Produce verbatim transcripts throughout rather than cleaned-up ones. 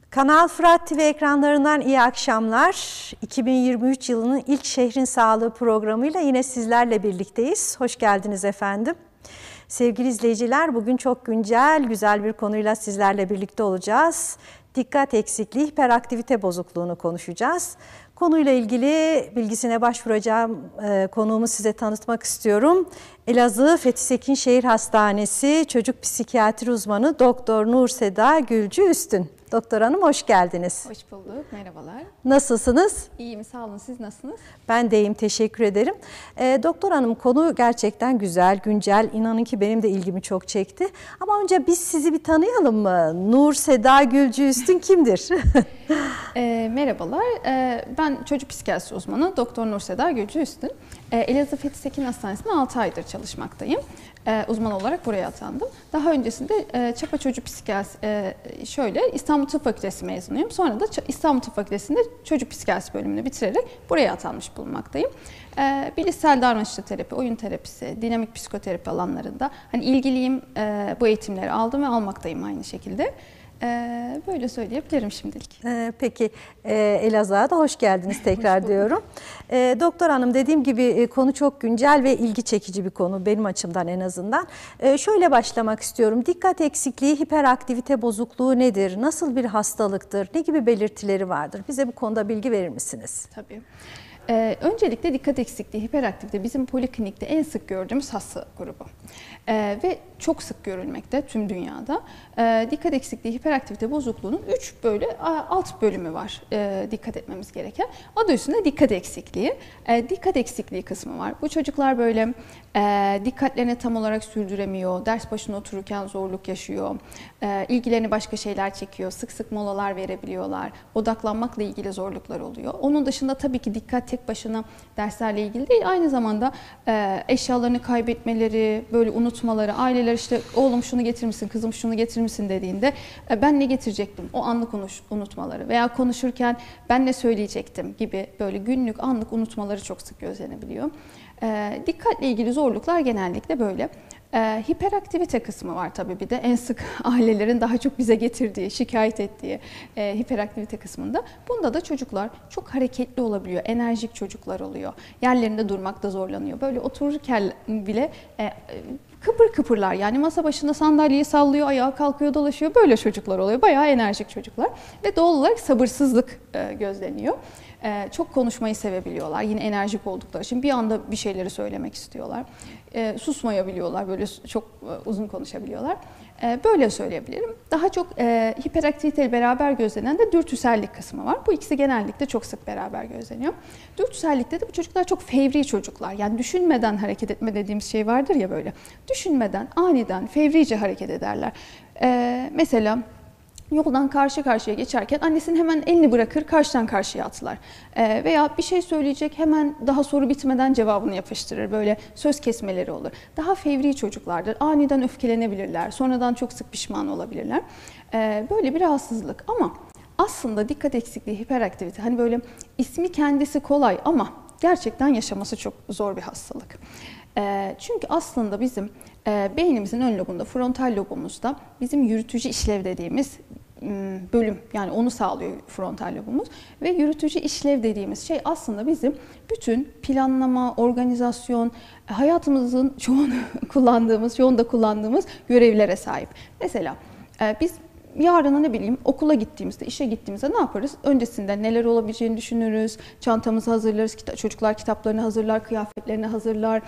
Kanal Fırat T V ekranlarından iyi akşamlar. iki bin yirmi üç yılının ilk Şehrin Sağlığı programıyla yine sizlerle birlikteyiz. Hoş geldiniz efendim. Sevgili izleyiciler, bugün çok güncel, güzel bir konuyla sizlerle birlikte olacağız. Dikkat eksikliği, hiperaktivite bozukluğunu konuşacağız. Konuyla ilgili bilgisine başvuracağım e, konuğumu size tanıtmak istiyorum. Elazığ Fethi Sekin Şehir Hastanesi Çocuk Psikiyatri Uzmanı Doktor Nurseda Gülcü Üstün. Doktor Hanım hoş geldiniz. Hoş bulduk, merhabalar. Nasılsınız? İyiyim, sağ olun. Siz nasılsınız? Ben de iyiyim, teşekkür ederim. E, Doktor Hanım, konu gerçekten güzel, güncel. İnanın ki benim de ilgimi çok çekti. Ama önce biz sizi bir tanıyalım mı? Nurseda Gülcü Üstün kimdir? e, merhabalar, e, ben çocuk psikiyatri uzmanı Doktor Nurseda Gülcü Üstün. E, Elazığ Fethi Sekin Hastanesi'nde altı aydır çalışmaktayım. E, uzman olarak buraya atandım. Daha öncesinde e, Çapa Çocuk Psikiyatri, e, şöyle İstanbul Tıp Fakültesi mezunuyum. Sonra da İstanbul Tıp Fakültesi'nde çocuk psikiyatri bölümünü bitirerek buraya atanmış bulunmaktayım. E, bilişsel davranışçı terapi, oyun terapisi, dinamik psikoterapi alanlarında hani ilgiliyim, e, bu eğitimleri aldım ve almaktayım aynı şekilde. Ee, böyle söyleyebilirim şimdilik. Ee, peki e, Elazığ'a da hoş geldiniz tekrar diyorum. E, Doktor Hanım, dediğim gibi e, konu çok güncel ve ilgi çekici bir konu benim açımdan en azından. E, şöyle başlamak istiyorum. Dikkat eksikliği, hiperaktivite bozukluğu nedir? Nasıl bir hastalıktır? Ne gibi belirtileri vardır? Bize bu konuda bilgi verir misiniz? Tabii. Ee, öncelikle dikkat eksikliği, hiperaktivite bizim poliklinikte en sık gördüğümüz hasta grubu. Ee, ve çok sık görülmekte tüm dünyada. Ee, dikkat eksikliği, hiperaktivite bozukluğunun üç böyle alt bölümü var e, dikkat etmemiz gereken. Adı üstünde dikkat eksikliği. E, dikkat eksikliği kısmı var. Bu çocuklar böyle e, dikkatlerini tam olarak sürdüremiyor, ders başına otururken zorluk yaşıyor, e, ilgilerini başka şeyler çekiyor, sık sık molalar verebiliyorlar, odaklanmakla ilgili zorluklar oluyor. Onun dışında tabii ki dikkat tek başına derslerle ilgili değil, aynı zamanda e, eşyalarını kaybetmeleri, böyle unutmaları, aileler işte oğlum şunu getirir misin, kızım şunu getirir misin dediğinde e, ben ne getirecektim, o anlık unutmaları veya konuşurken ben ne söyleyecektim gibi böyle günlük anlık unutmaları çok sık gözlenebiliyor. E, dikkatle ilgili zorluklar genellikle böyle. E, hiperaktivite kısmı var tabii bir de en sık ailelerin daha çok bize getirdiği, şikayet ettiği e, hiperaktivite kısmında. Bunda da çocuklar çok hareketli olabiliyor, enerjik çocuklar oluyor. Yerlerinde durmakta zorlanıyor. Böyle otururken bile e, kıpır kıpırlar, yani masa başında sandalyeyi sallıyor, ayağa kalkıyor, dolaşıyor. Böyle çocuklar oluyor. Bayağı enerjik çocuklar ve doğal olarak sabırsızlık e, gözleniyor. Ee, çok konuşmayı sevebiliyorlar. Yine enerjik oldukları için bir anda bir şeyleri söylemek istiyorlar. Ee, susmayabiliyorlar. Böyle çok e, uzun konuşabiliyorlar. Ee, böyle söyleyebilirim. Daha çok e, hiperaktiviteyle beraber gözlenen de dürtüsellik kısmı var. Bu ikisi genellikle çok sık beraber gözleniyor. Dürtüsellikte de bu çocuklar çok fevri çocuklar. Yani düşünmeden hareket etme dediğimiz şey vardır ya böyle. Düşünmeden, aniden, fevrice hareket ederler. Ee, mesela yoldan karşı karşıya geçerken annesinin hemen elini bırakır, karşıdan karşıya atlar. Ee, veya bir şey söyleyecek, hemen daha soru bitmeden cevabını yapıştırır. Böyle söz kesmeleri olur. Daha fevri çocuklardır. Aniden öfkelenebilirler. Sonradan çok sık pişman olabilirler. Ee, böyle bir rahatsızlık. Ama aslında dikkat eksikliği, hiperaktivite, hani böyle ismi kendisi kolay ama gerçekten yaşaması çok zor bir hastalık. Ee, çünkü aslında bizim e, beynimizin ön lobunda, frontal lobumuzda bizim yürütücü işlev dediğimiz bölüm, yani onu sağlıyor frontal lobumuz ve yürütücü işlev dediğimiz şey aslında bizim bütün planlama, organizasyon, hayatımızın çoğunu kullandığımız, yoğunda kullandığımız görevlere sahip. Mesela biz yarına ne bileyim okula gittiğimizde, işe gittiğimizde ne yaparız? Öncesinde neler olabileceğini düşünürüz, çantamızı hazırlarız, kita çocuklar kitaplarını hazırlar, kıyafetlerini hazırlar,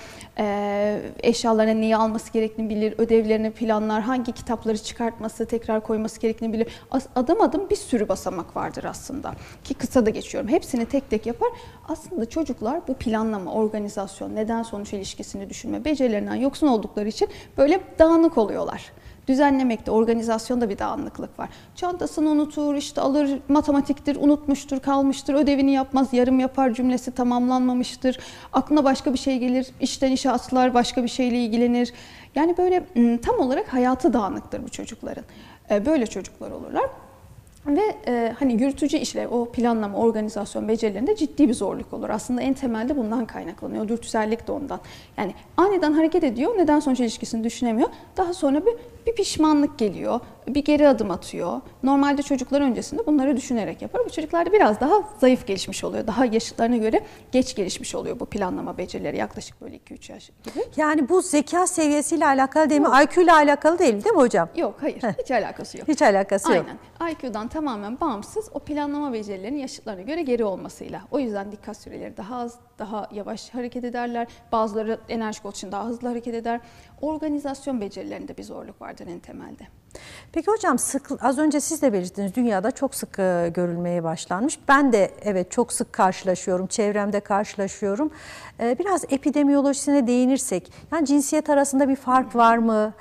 e, eşyalarına neyi alması gerektiğini bilir, ödevlerini planlar, hangi kitapları çıkartması, tekrar koyması gerektiğini bilir. Adım adım bir sürü basamak vardır aslında ki kısa da geçiyorum. Hepsini tek tek yapar. Aslında çocuklar bu planlama, organizasyon, neden sonuç ilişkisini düşünme becerilerinden yoksun oldukları için böyle dağınık oluyorlar. Düzenlemekte, organizasyonda bir dağınıklık var. Çantasını unutur, işte alır, matematiktir, unutmuştur, kalmıştır, ödevini yapmaz, yarım yapar, cümlesi tamamlanmamıştır. Aklına başka bir şey gelir, işten işe atlar, başka bir şeyle ilgilenir. Yani böyle tam olarak hayatı dağınıktır bu çocukların. Böyle çocuklar olurlar. Ve e, hani yürütücü işlev, o planlama, organizasyon becerilerinde ciddi bir zorluk olur. Aslında en temelde bundan kaynaklanıyor. Dürtüsellik de ondan. Yani aniden hareket ediyor, neden sonuç ilişkisini düşünemiyor. Daha sonra bir, bir pişmanlık geliyor, bir geri adım atıyor. Normalde çocuklar öncesinde bunları düşünerek yapar. Bu çocuklarda biraz daha zayıf gelişmiş oluyor. Daha yaşıtlarına göre geç gelişmiş oluyor bu planlama becerileri. Yaklaşık böyle iki üç yaş gibi. Yani bu zeka seviyesiyle alakalı değil mi? I Q ile alakalı değil değil mi hocam? Yok, hayır. Hiç alakası yok. Hiç alakası yok. Aynen. I Q'dan tamamen bağımsız, o planlama becerilerinin yaşıtlarına göre geri olmasıyla. O yüzden dikkat süreleri daha az, daha yavaş hareket ederler. Bazıları enerjik olduğu için daha hızlı hareket eder. Organizasyon becerilerinde bir zorluk vardır en temelde. Peki hocam, sık, az önce siz de belirttiniz, dünyada çok sık e, görülmeye başlanmış. Ben de evet çok sık karşılaşıyorum, çevremde karşılaşıyorum. E, biraz epidemiyolojisine değinirsek, yani cinsiyet arasında bir fark var mı?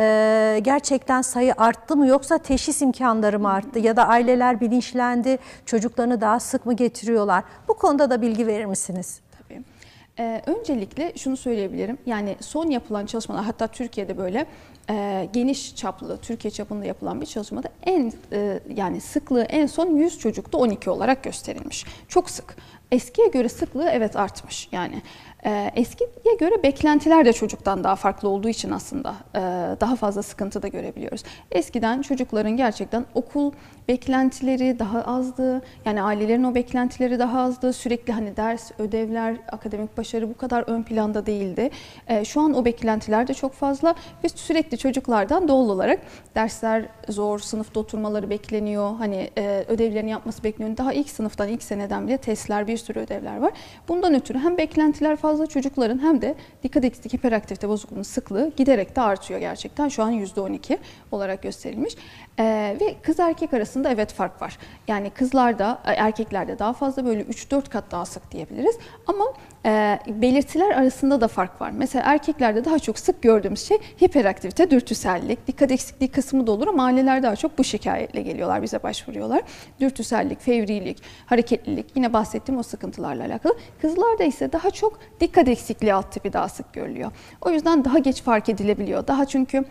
E, gerçekten sayı arttı mı, yoksa teşhis imkanları mı arttı? Ya da aileler bilinçlendi, çocuklarını daha sık mı getiriyorlar? Bu konuda da bilgi verir misiniz? Tabii. Ee, öncelikle şunu söyleyebilirim. Yani son yapılan çalışmalar, hatta Türkiye'de böyle e, geniş çaplı, Türkiye çapında yapılan bir çalışmada en e, yani sıklığı en son yüz çocukta on iki olarak gösterilmiş. Çok sık. Eskiye göre sıklığı evet artmış. Yani e, eskiye göre beklentiler de çocuktan daha farklı olduğu için aslında e, daha fazla sıkıntı da görebiliyoruz. Eskiden çocukların gerçekten okul beklentileri daha azdı. Yani ailelerin o beklentileri daha azdı. Sürekli hani ders, ödevler, akademik başarı bu kadar ön planda değildi. E, şu an o beklentiler de çok fazla ve sürekli çocuklardan doğal olarak dersler zor, sınıfta oturmaları bekleniyor. Hani e, ödevlerini yapması bekleniyor. Daha ilk sınıftan, ilk seneden bile testler, bir sürü ödevler var. Bundan ötürü hem beklentiler fazla çocukların, hem de dikkat eksiklik hiperaktivite bozukluğunun sıklığı giderek de artıyor gerçekten. Şu an yüzde on iki olarak gösterilmiş. Ee, ve kız erkek arasında evet fark var. Yani kızlarda, erkeklerde daha fazla, böyle üç dört kat daha sık diyebiliriz. Ama e, belirtiler arasında da fark var. Mesela erkeklerde daha çok sık gördüğümüz şey hiperaktivite, dürtüsellik, dikkat eksikliği kısmı da olur ama aileler daha çok bu şikayetle geliyorlar, bize başvuruyorlar. Dürtüsellik, fevrilik, hareketlilik, yine bahsettiğim o sıkıntılarla alakalı. Kızlarda ise daha çok dikkat eksikliği alt tipi daha sık görülüyor. O yüzden daha geç fark edilebiliyor. Daha çünkü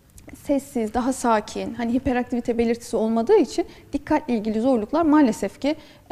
sessiz, daha sakin, hani hiperaktivite belirtisi olmadığı için dikkatle ilgili zorluklar maalesef ki e,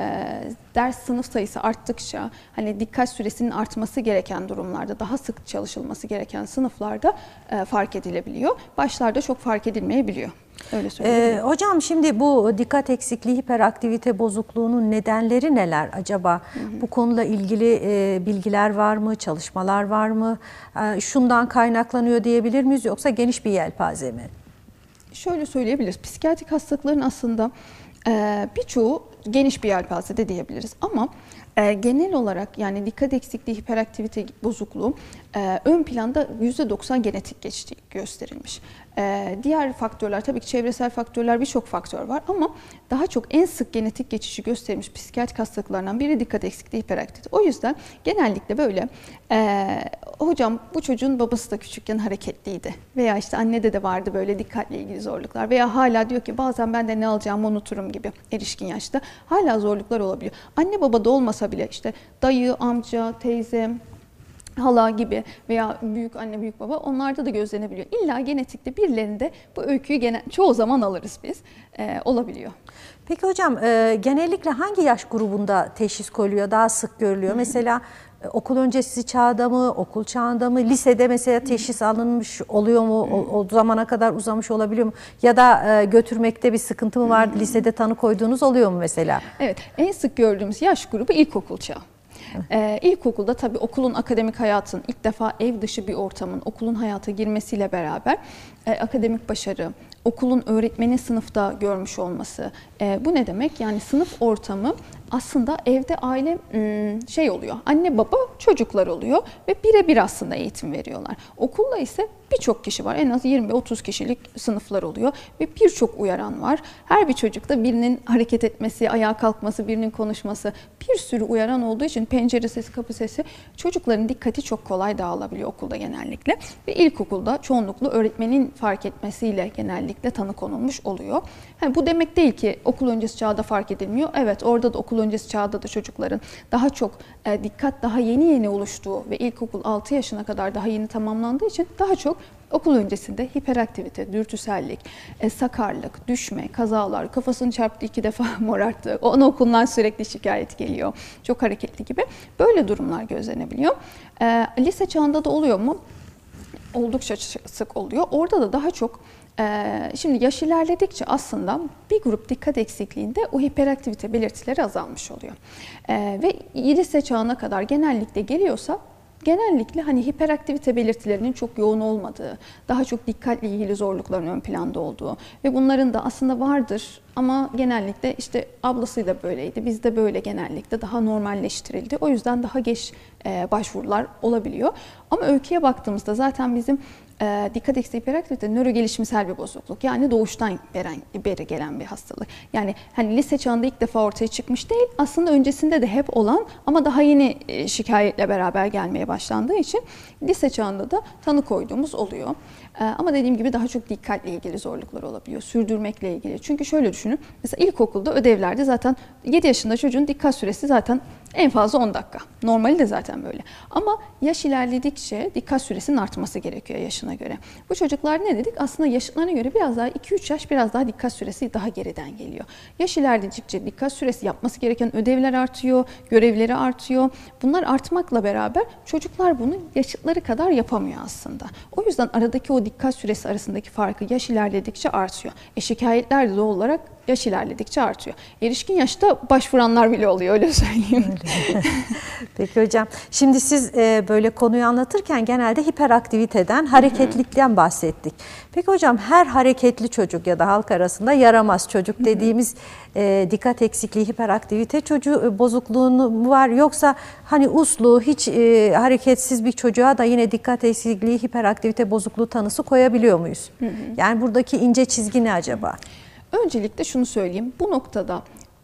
ders sınıf sayısı arttıkça, hani dikkat süresinin artması gereken durumlarda, daha sık çalışılması gereken sınıflarda e, fark edilebiliyor. Başlarda çok fark edilmeyebiliyor. Öyle ee, hocam şimdi bu dikkat eksikliği, hiperaktivite bozukluğunun nedenleri neler acaba? Hı hı. Bu konuyla ilgili e, bilgiler var mı, çalışmalar var mı? E, şundan kaynaklanıyor diyebilir miyiz, yoksa geniş bir yelpaze mi? Şöyle söyleyebiliriz. Psikiyatrik hastalıkların aslında e, birçoğu geniş bir yelpazede diyebiliriz. Ama e, genel olarak yani dikkat eksikliği, hiperaktivite bozukluğu e, ön planda yüzde doksan genetik geçtiği gösterilmiş. E, diğer faktörler, tabii ki çevresel faktörler, birçok faktör var ama daha çok en sık genetik geçişi göstermiş psikiyatrik hastalıklardan biri dikkat eksikliği, hiperaktivite. O yüzden genellikle böyle e, hocam bu çocuğun babası da küçükken hareketliydi veya işte annede de vardı böyle dikkatle ilgili zorluklar veya hala diyor ki bazen ben de ne alacağımı unuturum gibi erişkin yaşta hala zorluklar olabiliyor. Anne baba da olmasa bile işte dayı, amca, teyze, hala gibi veya büyük anne, büyük baba, onlarda da gözlenebiliyor. İlla genetikte birilerinde bu öyküyü gene, çoğu zaman alırız biz. Ee, olabiliyor. Peki hocam, e, genellikle hangi yaş grubunda teşhis koyuluyor, daha sık görülüyor? Hı-hı. Mesela e, okul öncesi çağda mı, okul çağında mı, lisede mesela teşhis Hı-hı. alınmış oluyor mu? O, o zamana kadar uzamış olabiliyor mu? Ya da e, götürmekte bir sıkıntı mı var? Hı-hı. Lisede tanı koyduğunuz oluyor mu mesela? Evet, en sık gördüğümüz yaş grubu ilkokul çağı. Ee, ilkokulda tabii okulun akademik hayatın, ilk defa ev dışı bir ortamın okulun hayata girmesiyle beraber e, akademik başarı, okulun öğretmenin sınıfta görmüş olması. E, bu ne demek? Yani sınıf ortamı aslında evde aile şey oluyor, anne baba çocuklar oluyor ve birebir aslında eğitim veriyorlar. Okulda ise birçok kişi var, en az yirmi otuz kişilik sınıflar oluyor ve birçok uyaran var. Her bir çocukta birinin hareket etmesi, ayağa kalkması, birinin konuşması, bir sürü uyaran olduğu için pencere sesi, kapı sesi, çocukların dikkati çok kolay dağılabiliyor okulda genellikle. Ve ilkokulda çoğunlukla öğretmenin fark etmesiyle genellikle tanı konulmuş oluyor. Yani bu demek değil ki okul öncesi çağda fark edilmiyor. Evet, orada da okul öncesi çağda da çocukların daha çok e, dikkat daha yeni yeni oluştuğu ve ilkokul altı yaşına kadar daha yeni tamamlandığı için daha çok Okul öncesinde hiperaktivite, dürtüsellik, e, sakarlık, düşme, kazalar, kafasını çarptı iki defa morarttı, anaokulundan sürekli şikayet geliyor, çok hareketli gibi böyle durumlar gözlenebiliyor. E, lise çağında da oluyor mu? Oldukça sık oluyor. Orada da daha çok Ee, şimdi yaş ilerledikçe aslında bir grup dikkat eksikliğinde o hiperaktivite belirtileri azalmış oluyor. Ee, ve lise çağına kadar genellikle geliyorsa genellikle hani hiperaktivite belirtilerinin çok yoğun olmadığı, daha çok dikkatle ilgili zorlukların ön planda olduğu ve bunların da aslında vardır ama genellikle işte ablası da böyleydi, biz de böyle genellikle daha normalleştirildi. O yüzden daha geç e, başvurular olabiliyor. Ama öyküye baktığımızda zaten bizim E, dikkat eksikliği hiperaktivite nörogelişimsel bir bozukluk. Yani doğuştan beren, beri gelen bir hastalık. Yani hani lise çağında ilk defa ortaya çıkmış değil, aslında öncesinde de hep olan ama daha yeni e, şikayetle beraber gelmeye başlandığı için lise çağında da tanı koyduğumuz oluyor. E, ama dediğim gibi daha çok dikkatle ilgili zorluklar olabiliyor, sürdürmekle ilgili. Çünkü şöyle düşünün, mesela ilkokulda ödevlerde zaten yedi yaşında çocuğun dikkat süresi zaten en fazla on dakika. Normali de zaten böyle. Ama yaş ilerledikçe dikkat süresinin artması gerekiyor yaşına göre. Bu çocuklar ne dedik? Aslında yaşlarına göre biraz daha iki üç yaş biraz daha dikkat süresi daha geriden geliyor. Yaş ilerledikçe dikkat süresi yapması gereken ödevler artıyor, görevleri artıyor. Bunlar artmakla beraber çocuklar bunu yaşıtları kadar yapamıyor aslında. O yüzden aradaki o dikkat süresi arasındaki farkı yaş ilerledikçe artıyor. E şikayetler de doğal olarak yaş ilerledikçe artıyor. Erişkin yaşta başvuranlar bile oluyor, öyle söyleyeyim. Peki hocam, şimdi siz e, böyle konuyu anlatırken genelde hiperaktiviteden, hareketlilikten bahsettik. Peki hocam, her hareketli çocuk ya da halk arasında yaramaz çocuk dediğimiz e, dikkat eksikliği, hiperaktivite çocuğu e, bozukluğu mu var? Yoksa hani uslu, hiç e, hareketsiz bir çocuğa da yine dikkat eksikliği, hiperaktivite bozukluğu tanısı koyabiliyor muyuz? Hı hı. Yani buradaki ince çizgi ne acaba? Öncelikle şunu söyleyeyim, bu noktada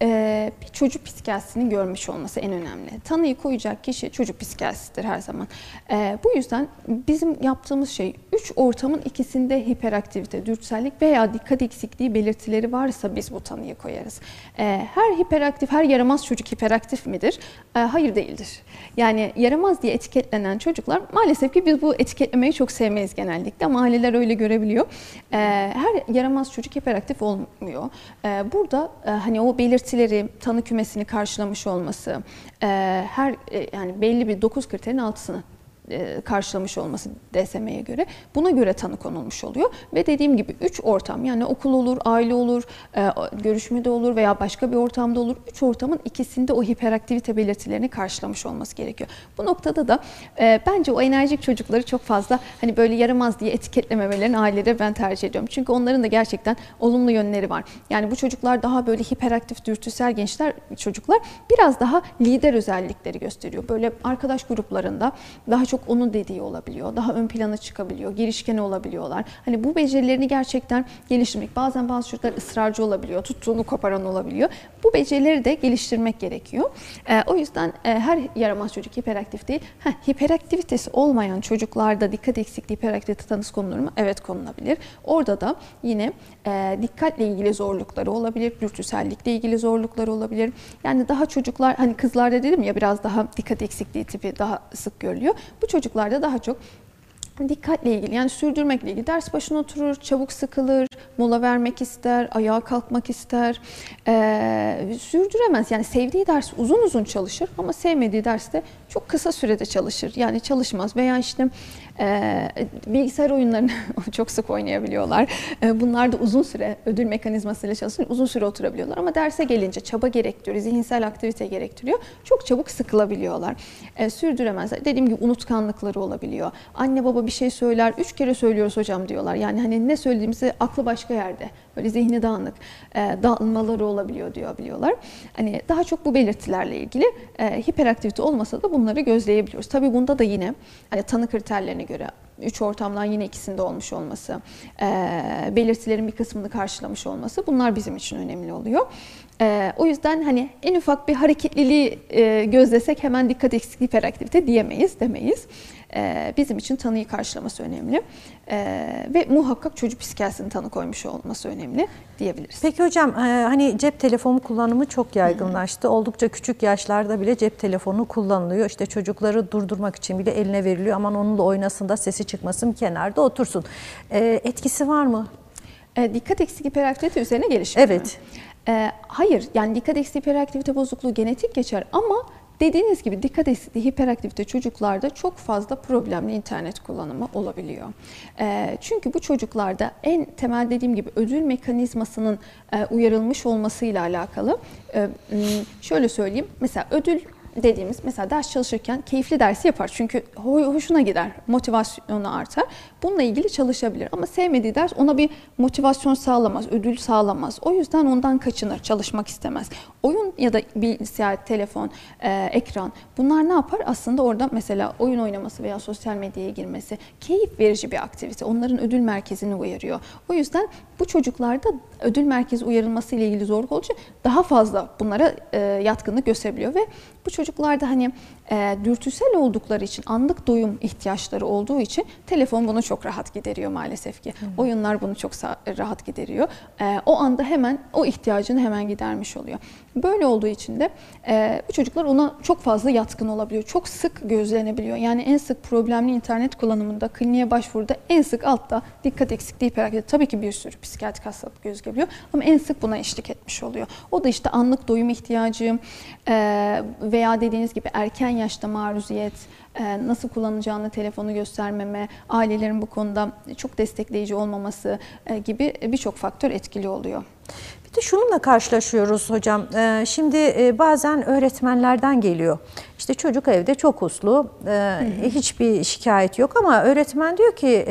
e, bir çocuk psikiyatrisini görmüş olması en önemli. Tanıyı koyacak kişi çocuk psikiyatristidir her zaman. E, bu yüzden bizim yaptığımız şey, üç ortamın ikisinde hiperaktivite, dürtüsellik veya dikkat eksikliği belirtileri varsa biz bu tanıyı koyarız. E, her hiperaktif, her yaramaz çocuk hiperaktif midir? E, hayır değildir. Yani yaramaz diye etiketlenen çocuklar, maalesef ki biz bu etiketlemeyi çok sevmeyiz genellikle ama aileler öyle görebiliyor. E, her yaramaz çocuk hiperaktif olmuyor. E, burada e, hani o belirtileri, tanı kümesini karşılamış olması, e, her e, yani belli bir dokuz kriterin altısını karşılamış olması D S M'ye göre, buna göre tanı konulmuş oluyor. Ve dediğim gibi üç ortam, yani okul olur, aile olur, görüşmede olur veya başka bir ortamda olur. Üç ortamın ikisinde o hiperaktivite belirtilerini karşılamış olması gerekiyor. Bu noktada da e, bence o enerjik çocukları çok fazla hani böyle yaramaz diye etiketlememelerini ailelere ben tercih ediyorum. Çünkü onların da gerçekten olumlu yönleri var. Yani bu çocuklar daha böyle hiperaktif, dürtüsel gençler, çocuklar biraz daha lider özellikleri gösteriyor. Böyle arkadaş gruplarında daha çok onun dediği olabiliyor, daha ön plana çıkabiliyor, girişken olabiliyorlar. Hani bu becerilerini gerçekten geliştirmek, bazen bazı çocuklar ısrarcı olabiliyor, tuttuğunu koparan olabiliyor. Bu becerileri de geliştirmek gerekiyor. E, o yüzden e, her yaramaz çocuk hiperaktif değil. Heh, hiperaktivitesi olmayan çocuklarda dikkat eksikliği, hiperaktivite tanısı konulur mu? Evet, konulabilir. Orada da yine e, dikkatle ilgili zorlukları olabilir, dürtüsellikle ilgili zorlukları olabilir. Yani daha çocuklar, hani kızlarda dedim ya biraz daha dikkat eksikliği tipi daha sık görülüyor. Bu çocuklarda daha çok dikkatle ilgili, yani sürdürmekle ilgili, ders başına oturur, çabuk sıkılır, mola vermek ister, ayağa kalkmak ister, ee, sürdüremez. Yani sevdiği ders uzun uzun çalışır ama sevmediği derste çok kısa sürede çalışır. Yani çalışmaz veya işte e, bilgisayar oyunlarını çok sık oynayabiliyorlar. E, bunlar da uzun süre ödül mekanizmasıyla çalışır, uzun süre oturabiliyorlar ama derse gelince çaba gerektiriyor, zihinsel aktivite gerektiriyor. Çok çabuk sıkılabiliyorlar. E, sürdüremezler. Dediğim gibi unutkanlıkları olabiliyor. Anne baba bir şey söyler, üç kere söylüyoruz hocam diyorlar. Yani hani ne söylediğimizi aklı başka yerde. Böyle zihni dağınık, e, dağılmaları olabiliyor diyor biliyorlar. Hani daha çok bu belirtilerle ilgili e, hiperaktivite olmasa da bunları gözleyebiliyoruz. Tabii bunda da yine hani tanı kriterlerine göre üç ortamdan yine ikisinde olmuş olması, e, belirtilerin bir kısmını karşılamış olması, bunlar bizim için önemli oluyor. E, o yüzden hani en ufak bir hareketliliği e, gözlesek hemen dikkat eksikliği hiperaktivite diyemeyiz, demeyiz. e, bizim için tanıyı karşılaması önemli. E, ve muhakkak çocuk psikiyatrisinin tanı koymuş olması önemli diyebiliriz. Peki hocam, hani cep telefonu kullanımı çok yaygınlaştı. Hı hı. Oldukça küçük yaşlarda bile cep telefonu kullanılıyor. İşte çocukları durdurmak için bile eline veriliyor. Aman onunla oynasın da sesi çıkmasın, kenarda otursun. E, etkisi var mı? E, dikkat eksikliği hiperaktivite üzerine gelişiyor. Evet. E, hayır, yani dikkat eksikliği hiperaktivite bozukluğu genetik geçer ama dediğiniz gibi dikkat eksikliği hiperaktivite çocuklarda çok fazla problemli internet kullanımı olabiliyor. E, çünkü bu çocuklarda en temel dediğim gibi ödül mekanizmasının e, uyarılmış olmasıyla alakalı. E, şöyle söyleyeyim, mesela ödül dediğimiz, mesela ders çalışırken keyifli dersi yapar. Çünkü hoşuna gider, motivasyonu artar. Bununla ilgili çalışabilir. Ama sevmediği ders ona bir motivasyon sağlamaz, ödül sağlamaz. O yüzden ondan kaçınır, çalışmak istemez. Oyun ya da bilgisayar, telefon, e, ekran, bunlar ne yapar? Aslında orada mesela oyun oynaması veya sosyal medyaya girmesi keyif verici bir aktivite. Onların ödül merkezini uyarıyor. O yüzden bu çocuklarda ödül merkezi uyarılması ile ilgili zorluk olduğu için daha fazla bunlara e, yatkınlık gösterebiliyor ve bu çocuklarda hani e, dürtüsel oldukları için, anlık doyum ihtiyaçları olduğu için telefon bunu çok rahat gideriyor maalesef ki. Hı. Oyunlar bunu çok rahat gideriyor. E, o anda hemen o ihtiyacını hemen gidermiş oluyor. Böyle olduğu için de e, bu çocuklar ona çok fazla yatkın olabiliyor. Çok sık gözlenebiliyor. Yani en sık problemli internet kullanımında, kliniğe başvuruda en sık altta dikkat eksikliği hiperaktivite. Tabii ki bir sürü psikiyatrik hastalık gözükebiliyor ama en sık buna eşlik etmiş oluyor. O da işte anlık doyum ihtiyacı e, veya dediğiniz gibi erken yaşta maruziyet, e, nasıl kullanacağını telefonu göstermeme, ailelerin bu konuda çok destekleyici olmaması e, gibi birçok faktör etkili oluyor. Bir de şununla karşılaşıyoruz hocam. Şimdi bazen öğretmenlerden geliyor. İşte çocuk evde çok uslu, hı hı. hiçbir şikayet yok ama öğretmen diyor ki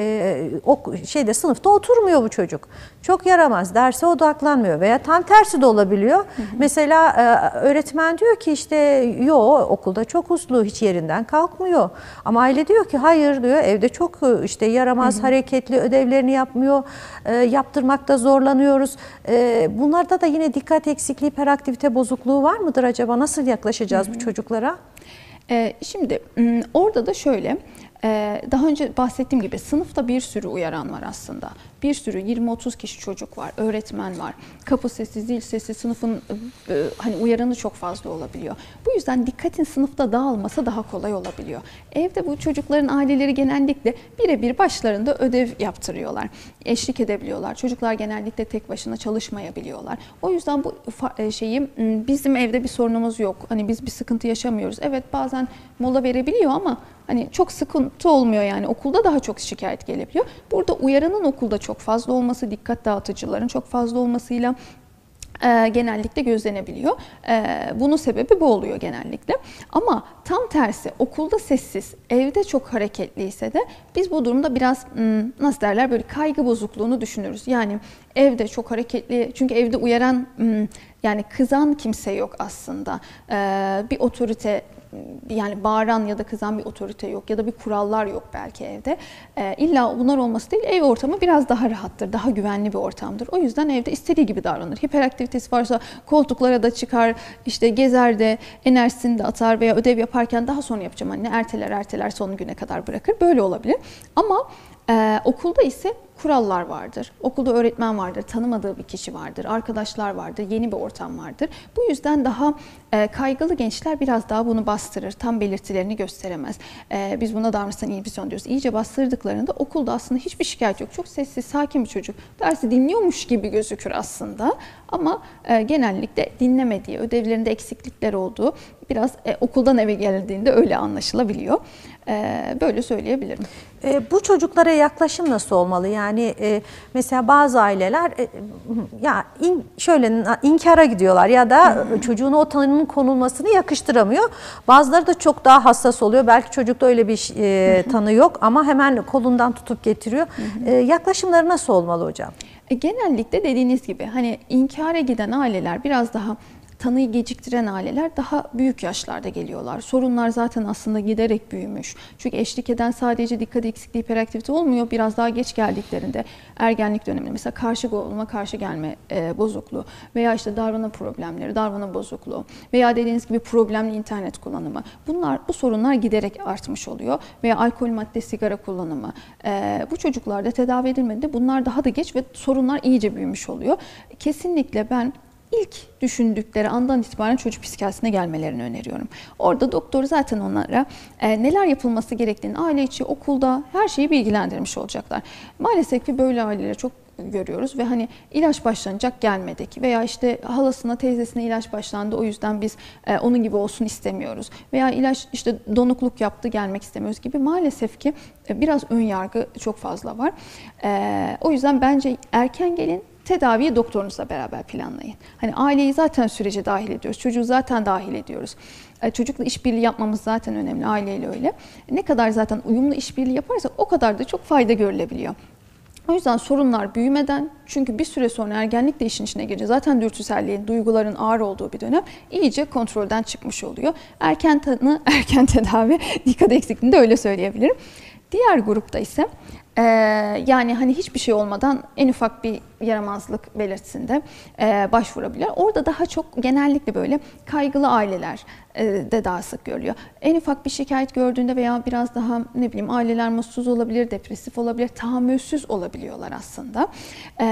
o şeyde sınıfta oturmuyor bu çocuk. Çok yaramaz, derse odaklanmıyor veya tam tersi de olabiliyor. Hı hı. Mesela öğretmen diyor ki işte yo, okulda çok uslu, hiç yerinden kalkmıyor. Ama aile diyor ki hayır diyor, evde çok işte yaramaz, hı hı. hareketli, ödevlerini yapmıyor, yaptırmakta zorlanıyoruz. Bunlarda da yine dikkat eksikliği, hiperaktivite bozukluğu var mıdır acaba? Nasıl yaklaşacağız hı hı. bu çocuklara? Ee, şimdi orada da şöyle, daha önce bahsettiğim gibi sınıfta bir sürü uyaran var aslında. Bir sürü yirmi otuz kişi çocuk var, öğretmen var. Kapı sesi, zil sesi, sınıfın hani uyaranı çok fazla olabiliyor. Bu yüzden dikkatin sınıfta dağılması daha kolay olabiliyor. Evde bu çocukların aileleri genellikle birebir başlarında ödev yaptırıyorlar. Eşlik edebiliyorlar. Çocuklar genellikle tek başına çalışmayabiliyorlar. O yüzden bu şeyi bizim evde bir sorunumuz yok. Hani biz bir sıkıntı yaşamıyoruz. Evet, bazen mola verebiliyor ama hani çok sıkıntı olmuyor yani. Okulda daha çok şikayet gelebiliyor. Burada uyaranın okulda çok fazla olması, dikkat dağıtıcıların çok fazla olmasıyla e, genellikle gözlenebiliyor. E, bunun sebebi bu oluyor genellikle. Ama tam tersi, okulda sessiz, evde çok hareketliyse de biz bu durumda biraz nasıl derler, böyle kaygı bozukluğunu düşünürüz. Yani evde çok hareketli, çünkü evde uyaran, yani kızan kimse yok aslında. E, bir otorite, yani bağıran ya da kızan bir otorite yok ya da bir kurallar yok belki evde. E, illa bunlar olması değil, ev ortamı biraz daha rahattır, daha güvenli bir ortamdır. O yüzden evde istediği gibi davranır. Hiperaktivitesi varsa koltuklara da çıkar, işte gezer de, enerjisini de atar veya ödev yaparken daha sonra yapacağım anne, erteler erteler son güne kadar bırakır. Böyle olabilir. Ama e, okulda ise kurallar vardır. Okulda öğretmen vardır, tanımadığı bir kişi vardır, arkadaşlar vardır, yeni bir ortam vardır. Bu yüzden daha e, kaygılı gençler biraz daha bunu bastırır, tam belirtilerini gösteremez. E, biz buna davranışsal inhibisyon diyoruz. İyice bastırdıklarında okulda aslında hiçbir şikayet yok. Çok sessiz, sakin bir çocuk. Dersi dinliyormuş gibi gözükür aslında. Ama e, genellikle dinlemediği, ödevlerinde eksiklikler olduğu, biraz e, okuldan eve geldiğinde öyle anlaşılabiliyor. E, böyle söyleyebilirim. E, bu çocuklara yaklaşım nasıl olmalı? Yani e, mesela bazı aileler e, ya in, şöyle inkara gidiyorlar ya da hmm. çocuğuna o tanının konulmasını yakıştıramıyor. Bazıları da çok daha hassas oluyor. Belki çocukta öyle bir e, tanı yok ama hemen kolundan tutup getiriyor. E, yaklaşımları nasıl olmalı hocam? E, genellikle dediğiniz gibi hani inkara giden aileler biraz daha tanıyı geciktiren aileler daha büyük yaşlarda geliyorlar. Sorunlar zaten aslında giderek büyümüş. Çünkü eşlik eden sadece dikkat eksikliği, hiperaktivite olmuyor. Biraz daha geç geldiklerinde ergenlik döneminde mesela karşı olma, karşı gelme e, bozukluğu veya işte davranış problemleri, davranış bozukluğu veya dediğiniz gibi problemli internet kullanımı. Bunlar, bu sorunlar giderek artmış oluyor. Veya alkol, madde, sigara kullanımı. E, bu çocuklarda tedavi edilmediğinde bunlar daha da geç ve sorunlar iyice büyümüş oluyor. Kesinlikle ben ilk düşündükleri andan itibaren çocuk psikiyatrisine gelmelerini öneriyorum. Orada doktor zaten onlara e, neler yapılması gerektiğini aile içi, okulda her şeyi bilgilendirmiş olacaklar. Maalesef ki böyle aileleri çok görüyoruz ve hani ilaç başlanacak gelmedik veya işte halasına, teyzesine ilaç başlandı, o yüzden biz e, onun gibi olsun istemiyoruz veya ilaç işte donukluk yaptı, gelmek istemiyoruz gibi maalesef ki e, biraz ön yargı çok fazla var. E, o yüzden bence erken gelin, tedaviyi doktorunuzla beraber planlayın. Hani aileyi zaten sürece dahil ediyoruz, çocuğu zaten dahil ediyoruz. E, çocukla işbirliği yapmamız zaten önemli, aileyle öyle. Ne kadar zaten uyumlu işbirliği yaparsak o kadar da çok fayda görülebiliyor. O yüzden sorunlar büyümeden, çünkü bir süre sonra ergenlik de işin içine girince zaten dürtüselliğin, duyguların ağır olduğu bir dönem iyice kontrolden çıkmış oluyor. Erken tanı, erken tedavi, dikkat eksikliğini de öyle söyleyebilirim. Diğer grupta ise e, yani hani hiçbir şey olmadan en ufak bir yaramazlık belirtisinde e, başvurabilir. Orada daha çok genellikle böyle kaygılı aileler e, de daha sık görülüyor. En ufak bir şikayet gördüğünde veya biraz daha ne bileyim aileler mutsuz olabilir, depresif olabilir, tahammülsüz olabiliyorlar aslında. E,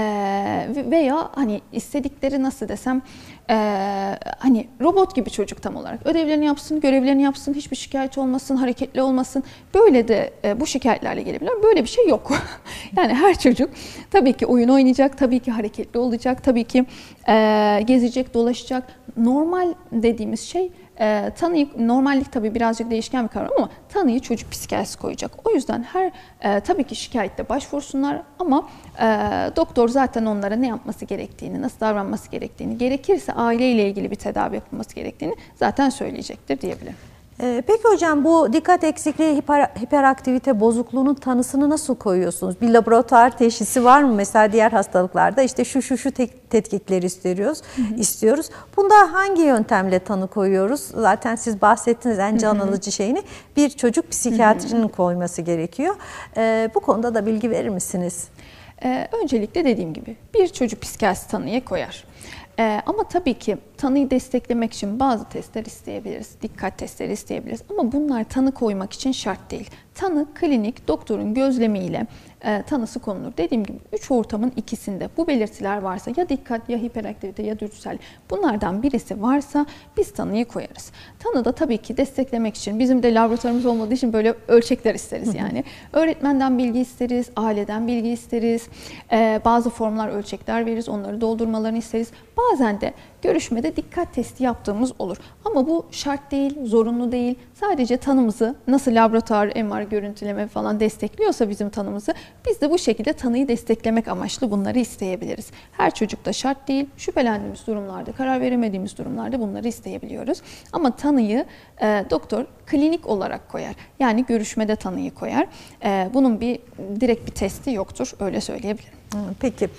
veya hani istedikleri nasıl desem e, hani robot gibi çocuk tam olarak. Ödevlerini yapsın, görevlerini yapsın, hiçbir şikayet olmasın, hareketli olmasın. Böyle de e, bu şikayetlerle gelebilir. Böyle bir şey yok. Yani her çocuk tabii ki oyun oynayacak, tabii ki hareketli olacak, tabii ki e, gezecek, dolaşacak. Normal dediğimiz şey e, tanıyı, normallik tabii birazcık değişken bir kavram ama tanıyı çocuk psikiyatrisi koyacak. O yüzden her e, tabii ki şikayette başvursunlar ama e, doktor zaten onlara ne yapması gerektiğini, nasıl davranması gerektiğini, gerekirse aileyle ilgili bir tedavi yapılması gerektiğini zaten söyleyecektir diyebilirim. Peki hocam, bu dikkat eksikliği, hiper, hiperaktivite bozukluğunun tanısını nasıl koyuyorsunuz? Bir laboratuvar teşhisi var mı? Mesela diğer hastalıklarda işte şu şu şu tetkikleri istiyoruz. Hı hı. istiyoruz. Bunda hangi yöntemle tanı koyuyoruz? Zaten siz bahsettiniz en can alıcı şeyini. Bir çocuk psikiyatrinin koyması gerekiyor. Ee, bu konuda da bilgi verir misiniz? Ee, öncelikle dediğim gibi bir çocuk psikiyatrisi tanıya koyar. Ee, ama tabii ki tanıyı desteklemek için bazı testler isteyebiliriz, dikkat testleri isteyebiliriz. Ama bunlar tanı koymak için şart değil. Tanı klinik doktorun gözlemiyle e, tanısı konulur. Dediğim gibi üç ortamın ikisinde bu belirtiler varsa, ya dikkat, ya hiperaktivite, ya dürtüsel, bunlardan birisi varsa biz tanıyı koyarız. Tanıda tabii ki desteklemek için bizim de laboratuvarımız olmadığı için böyle ölçekler isteriz yani. Öğretmenden bilgi isteriz, aileden bilgi isteriz, e, bazı formlar, ölçekler veririz, onları doldurmalarını isteriz. Bazen de görüşmede dikkat testi yaptığımız olur. Ama bu şart değil, zorunlu değil. Sadece tanımızı nasıl laboratuvar, M R görüntüleme falan destekliyorsa bizim tanımızı, biz de bu şekilde tanıyı desteklemek amaçlı bunları isteyebiliriz. Her çocukta şart değil. Şüphelendiğimiz durumlarda, karar veremediğimiz durumlarda bunları isteyebiliyoruz. Ama tanıyı e, doktor klinik olarak koyar. Yani görüşmede tanıyı koyar. E, bunun bir direkt bir testi yoktur. Öyle söyleyebilirim. Peki.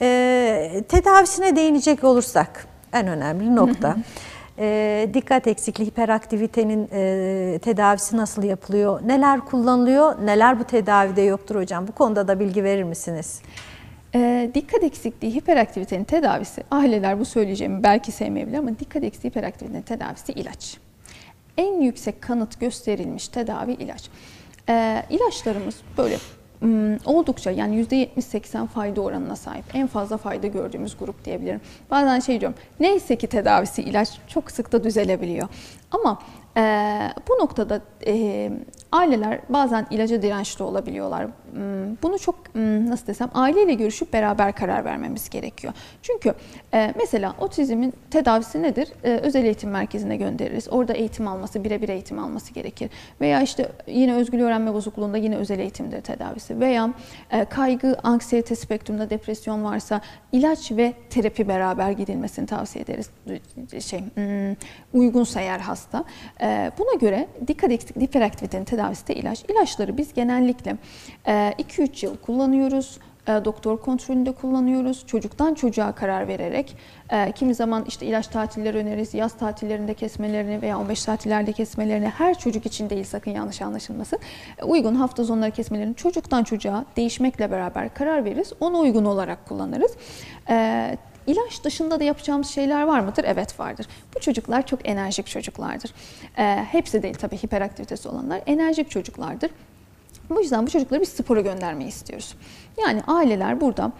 E, tedavisine değinecek olursak en önemli nokta. E, dikkat eksikliği, hiperaktivitenin e, tedavisi nasıl yapılıyor? Neler kullanılıyor? Neler bu tedavide yoktur hocam? Bu konuda da bilgi verir misiniz? E, dikkat eksikliği, hiperaktivitenin tedavisi, aileler bu söyleyeceğimi belki sevmeyebilir ama dikkat eksikliği, hiperaktivitenin tedavisi ilaç. En yüksek kanıt gösterilmiş tedavi ilaç. E, ilaçlarımız böyle oldukça, yani yüzde yetmiş seksen fayda oranına sahip. En fazla fayda gördüğümüz grup diyebilirim. Bazen şey diyorum, neyse ki tedavisi ilaç, çok sık da düzelebiliyor. Ama e, bu noktada e, aileler bazen ilaca dirençli olabiliyorlar. Bunu çok nasıl desem, aileyle görüşüp beraber karar vermemiz gerekiyor. Çünkü e, mesela otizmin tedavisi nedir? E, özel eğitim merkezine göndeririz. Orada eğitim alması, birebir eğitim alması gerekir. Veya işte yine özgül öğrenme bozukluğunda yine özel eğitimdir tedavisi. Veya e, kaygı, anksiyete spektrumda depresyon varsa ilaç ve terapi beraber gidilmesini tavsiye ederiz. Şey, uygunsa eğer hasta. E, buna göre dikkat eksikliği, hiperaktivitenin tedavisi de ilaç. İlaçları biz genellikle iki üç yıl kullanıyoruz. doktor kontrolünde kullanıyoruz. Çocuktan çocuğa karar vererek, kimi zaman işte ilaç tatilleri öneririz, yaz tatillerinde kesmelerini veya on beş tatillerde kesmelerini, her çocuk için değil sakın yanlış anlaşılmasın, uygun hafta sonları kesmelerini çocuktan çocuğa değişmekle beraber karar veririz. Ona uygun olarak kullanırız. İlaç dışında da yapacağımız şeyler var mıdır? Evet, vardır. Bu çocuklar çok enerjik çocuklardır. Hepsi değil tabii, hiperaktivitesi olanlar enerjik çocuklardır. Bu yüzden bu çocukları bir spora göndermeyi istiyoruz. Yani aileler burada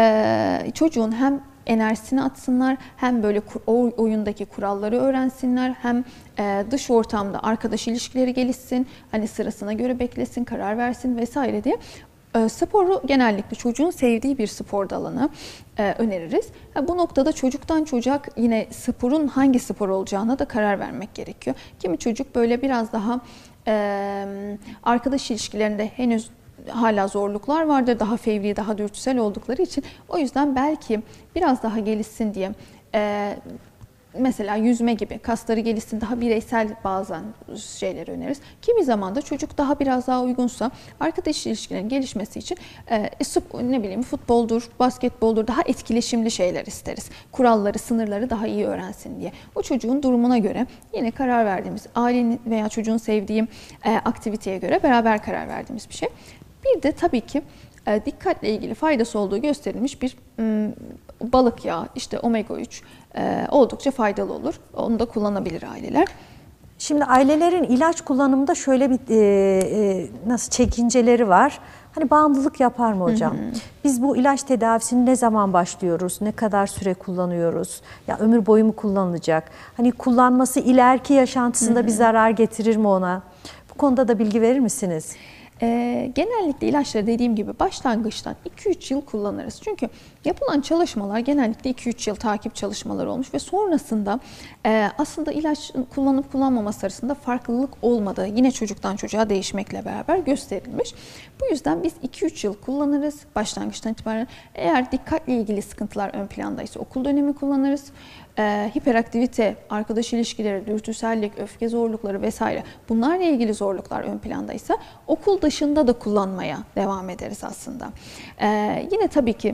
e, çocuğun hem enerjisini atsınlar, hem böyle o oyundaki kuralları öğrensinler, hem e, dış ortamda arkadaş ilişkileri gelişsin, hani sırasına göre beklesin, karar versin vesaire diye. E, sporu genellikle çocuğun sevdiği bir spor dalını e, öneririz. E, bu noktada çocuktan çocuğa yine sporun hangi spor olacağına da karar vermek gerekiyor. Kimi çocuk böyle biraz daha Ee, arkadaş ilişkilerinde henüz hala zorluklar vardır. Daha fevri, daha dürtüsel oldukları için. O yüzden belki biraz daha gelişsin diye e, mesela yüzme gibi kasları gelişsin, daha bireysel bazen şeyleri öneririz. Kimi zaman da çocuk daha biraz daha uygunsa arkadaş ilişkilerinin gelişmesi için e, ne bileyim futboldur, basketboldur, daha etkileşimli şeyler isteriz. Kuralları, sınırları daha iyi öğrensin diye. O çocuğun durumuna göre yine karar verdiğimiz, ailenin veya çocuğun sevdiği e, aktiviteye göre beraber karar verdiğimiz bir şey. Bir de tabii ki e, dikkatle ilgili faydası olduğu gösterilmiş bir m, balık yağı, işte omega üç e, oldukça faydalı olur. Onu da kullanabilir aileler. Şimdi ailelerin ilaç kullanımında şöyle bir e, e, nasıl çekinceleri var. Hani bağımlılık yapar mı hocam? Hı hı. Biz bu ilaç tedavisini ne zaman başlıyoruz? Ne kadar süre kullanıyoruz? Ya ömür boyu mu kullanılacak? Hani kullanması ileriki yaşantısında hı hı. bir zarar getirir mi ona? Bu konuda da bilgi verir misiniz? E, genellikle ilaçları dediğim gibi başlangıçtan iki üç yıl kullanırız. Çünkü yapılan çalışmalar genellikle iki üç yıl takip çalışmaları olmuş ve sonrasında e, aslında ilaç kullanıp kullanmaması arasında farklılık olmadığı yine çocuktan çocuğa değişmekle beraber gösterilmiş. Bu yüzden biz iki üç yıl kullanırız başlangıçtan itibaren. Eğer dikkatle ilgili sıkıntılar ön plandaysa okul dönemi kullanırız. E, hiperaktivite, arkadaş ilişkileri, dürtüsellik, öfke zorlukları vesaire bunlarla ilgili zorluklar ön plandaysa okul dışında da kullanmaya devam ederiz aslında. E, yine tabii ki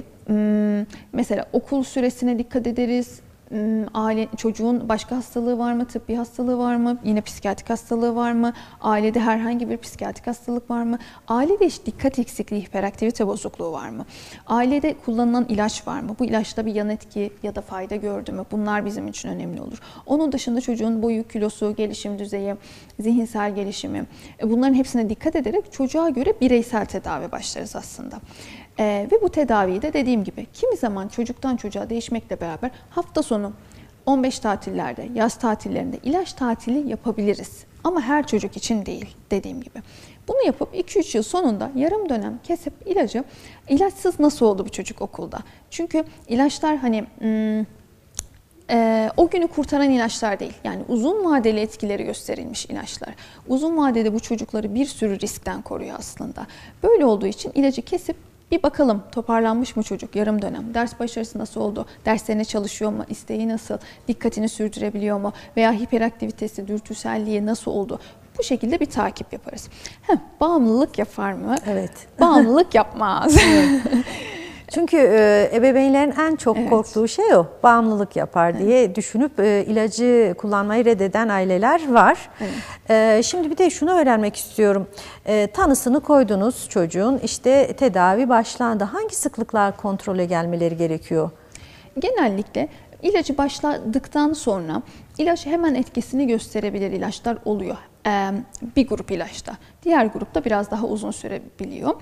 mesela okul süresine dikkat ederiz. Aile, çocuğun başka hastalığı var mı? Tıbbi hastalığı var mı? Yine psikiyatrik hastalığı var mı? Ailede herhangi bir psikiyatrik hastalık var mı? Ailede işte dikkat eksikliği, hiperaktivite bozukluğu var mı? Ailede kullanılan ilaç var mı? Bu ilaçta bir yan etki ya da fayda gördü mü? Bunlar bizim için önemli olur. Onun dışında çocuğun boyu, kilosu, gelişim düzeyi, zihinsel gelişimi, bunların hepsine dikkat ederek çocuğa göre bireysel tedavi başlarız aslında. Ee, ve bu tedaviyi de dediğim gibi kimi zaman çocuktan çocuğa değişmekle beraber hafta sonu on beş tatillerde, yaz tatillerinde ilaç tatili yapabiliriz. Ama her çocuk için değil dediğim gibi. Bunu yapıp iki üç yıl sonunda yarım dönem kesip ilacı, ilaçsız nasıl oldu bu çocuk okulda? Çünkü ilaçlar hani... Hmm, Ee, o günü kurtaran ilaçlar değil. Yani uzun vadeli etkileri gösterilmiş ilaçlar. Uzun vadede bu çocukları bir sürü riskten koruyor aslında. Böyle olduğu için ilacı kesip bir bakalım toparlanmış mı çocuk yarım dönem? Ders başarısı nasıl oldu? Derslerine çalışıyor mu? İsteği nasıl? Dikkatini sürdürebiliyor mu? Veya hiperaktivitesi, dürtüselliği nasıl oldu? Bu şekilde bir takip yaparız. Heh, bağımlılık yapar mı? Evet. Bağımlılık yapmaz. Evet. Çünkü e, ebeveynlerin en çok evet. korktuğu şey o. Bağımlılık yapar evet. diye düşünüp e, ilacı kullanmayı reddeden aileler var. Evet. E, şimdi bir de şunu öğrenmek istiyorum. E, tanısını koydunuz çocuğun, işte tedavi başlandı. Hangi sıklıkla kontrole gelmeleri gerekiyor? Genellikle ilacı başladıktan sonra ilaç hemen etkisini gösterebilir ilaçlar oluyor. Bir grup ilaçta. Diğer grupta biraz daha uzun sürebiliyor.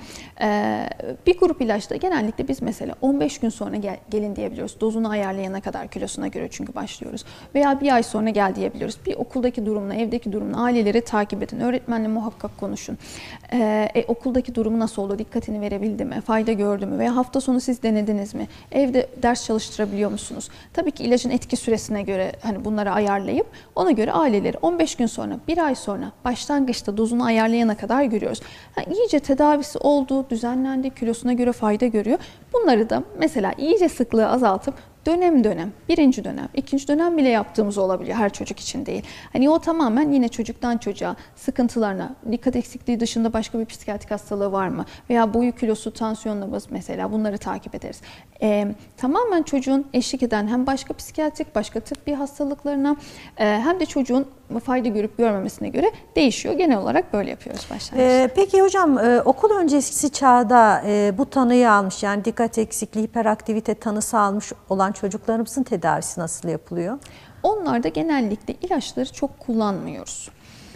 Bir grup ilaçta genellikle biz mesela on beş gün sonra gel, gelin diyebiliyoruz. Dozunu ayarlayana kadar kilosuna göre çünkü başlıyoruz. Veya bir ay sonra gel diyebiliyoruz. Bir okuldaki durumla, evdeki durumla aileleri takip edin. Öğretmenle muhakkak konuşun. E, okuldaki durumu nasıl oldu? Dikkatini verebildi mi? Fayda gördü mü? Veya hafta sonu siz denediniz mi? Evde ders çalıştırabiliyor musunuz? Tabii ki ilacın etki süresine göre hani bunları ayarlayıp ona göre aileleri on beş gün sonra, bir ay sonra Sonra başlangıçta dozunu ayarlayana kadar görüyoruz. Ha, iyice tedavisi oldu, düzenlendi, kilosuna göre fayda görüyor. Bunları da mesela iyice sıklığı azaltıp dönem dönem, birinci dönem, ikinci dönem bile yaptığımız olabiliyor. Her çocuk için değil. Hani o tamamen yine çocuktan çocuğa sıkıntılarına, dikkat eksikliği dışında başka bir psikiyatrik hastalığı var mı? Veya boyu, kilosu, tansiyon nabız mesela, bunları takip ederiz. Ee, tamamen çocuğun eşlik eden hem başka psikiyatrik, başka tıbbi hastalıklarına e, hem de çocuğun fayda görüp görmemesine göre değişiyor. Genel olarak böyle yapıyoruz başlangıçta. Ee, peki hocam, e, okul öncesi çağda e, bu tanıyı almış, yani dikkat eksikliği, hiperaktivite tanısı almış olan çocuklarımızın tedavisi nasıl yapılıyor? Onlarda genellikle ilaçları çok kullanmıyoruz.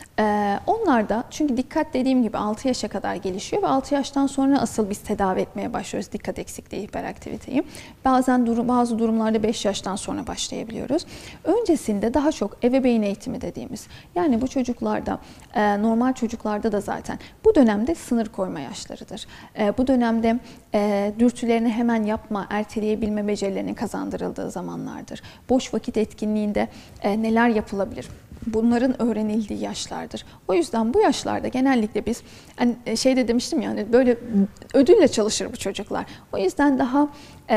Ee, onlar da, çünkü dikkat dediğim gibi altı yaşa kadar gelişiyor ve altı yaştan sonra asıl biz tedavi etmeye başlıyoruz dikkat eksikliği, hiperaktiviteyi. Bazen durum, bazı durumlarda beş yaştan sonra başlayabiliyoruz. Öncesinde daha çok ebeveyn eğitimi dediğimiz, yani bu çocuklarda, e, normal çocuklarda da zaten bu dönemde sınır koyma yaşlarıdır. E, bu dönemde e, dürtülerini hemen yapma, erteleyebilme becerilerinin kazandırıldığı zamanlardır. Boş vakit etkinliğinde e, neler yapılabilir? Bunların öğrenildiği yaşlardır. O yüzden bu yaşlarda genellikle biz, hani şey de demiştim, yani böyle ödülle çalışır bu çocuklar. O yüzden daha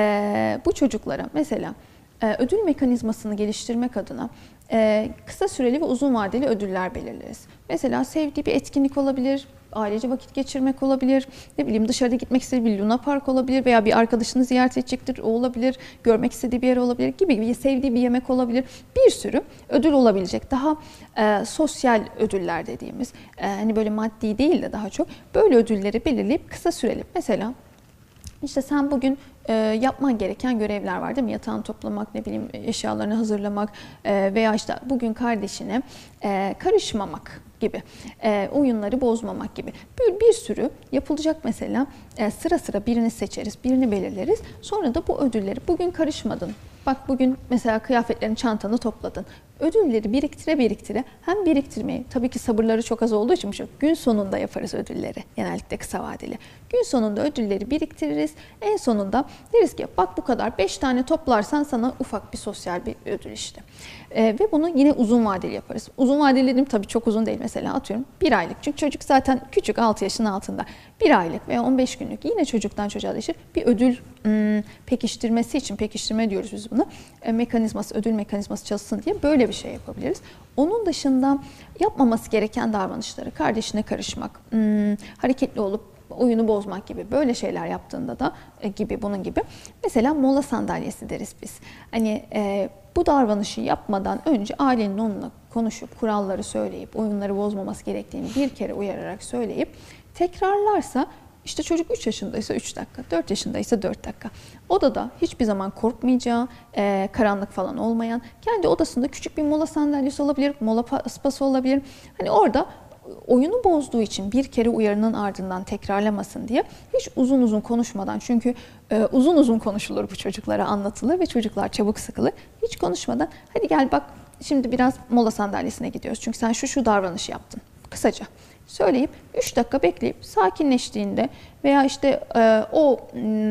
e, bu çocuklara mesela e, ödül mekanizmasını geliştirmek adına e, kısa süreli ve uzun vadeli ödüller belirleriz. Mesela sevdiği bir etkinlik olabilir, ailece vakit geçirmek olabilir, ne bileyim dışarıda gitmek istediği bir Luna Park olabilir veya bir arkadaşını ziyaret edecektir, o olabilir, görmek istediği bir yer olabilir gibi, bir sevdiği bir yemek olabilir. Bir sürü ödül olabilecek, daha e, sosyal ödüller dediğimiz, e, hani böyle maddi değil de daha çok böyle ödülleri belirleyip kısa süreli. Mesela işte sen bugün e, yapman gereken görevler var değil mi? Yatağını toplamak, ne bileyim eşyalarını hazırlamak e, veya işte bugün kardeşine e, karışmamak gibi, e, oyunları bozmamak gibi bir, bir sürü yapılacak mesela. E, sıra sıra birini seçeriz, birini belirleriz. Sonra da bu ödülleri, bugün karışmadın, bak bugün mesela kıyafetlerini, çantanı topladın. Ödülleri biriktire biriktire, hem biriktirmeyi, tabii ki sabırları çok az olduğu için gün sonunda yaparız ödülleri, genellikle kısa vadeli. Gün sonunda ödülleri biriktiririz. En sonunda deriz ki bak bu kadar, beş tane toplarsan sana ufak bir sosyal bir ödül işte. Ee, ve bunu yine uzun vadeli yaparız. Uzun vadeli dediğim tabii çok uzun değil, mesela atıyorum bir aylık. Çünkü çocuk zaten küçük, altı yaşın altında. Bir aylık veya on beş günlük, yine çocuktan çocuğa değişir. Bir ödül ım, pekiştirmesi için, pekiştirme diyoruz biz bunu, e, mekanizması, ödül mekanizması çalışsın diye böyle bir şey yapabiliriz. Onun dışında yapmaması gereken davranışları, kardeşine karışmak, ım, hareketli olup oyunu bozmak gibi böyle şeyler yaptığında da e, gibi bunun gibi. Mesela mola sandalyesi deriz biz. Hani e, bu davranışı yapmadan önce ailenin onunla konuşup kuralları söyleyip oyunları bozmaması gerektiğini bir kere uyararak söyleyip tekrarlarsa, işte çocuk üç yaşındaysa üç dakika, dört yaşındaysa dört dakika. Odada hiçbir zaman korkmayacağı, e, karanlık falan olmayan, kendi odasında küçük bir mola sandalyesi olabilir, mola paspası olabilir. Hani orada oyunu bozduğu için bir kere uyarının ardından tekrarlamasın diye hiç uzun uzun konuşmadan, çünkü e, uzun uzun konuşulur, bu çocuklara anlatılır ve çocuklar çabuk sıkılır. Hiç konuşmadan hadi gel bak şimdi biraz mola sandalyesine gidiyoruz çünkü sen şu şu davranışı yaptın, kısaca söyleyip üç dakika bekleyip sakinleştiğinde veya işte e, o